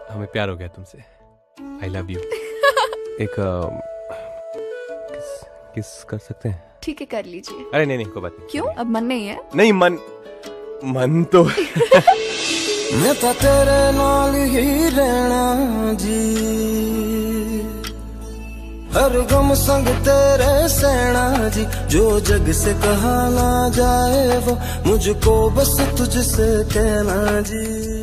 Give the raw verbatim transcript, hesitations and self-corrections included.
हमें प्यार हो गया तुमसे। I love you. एक आ, किस किस कर सकते हैं? ठीक है कर लीजिए। अरे नहीं नहीं कोई बात नहीं। क्यों अब मन नहीं है? नहीं मन मन तो मैं तो तेरे नाल ही रहना जी, हर गम संग तेरे सहना जी, जो जग से कहा ना जाए वो मुझको बस तुझसे कहना जी।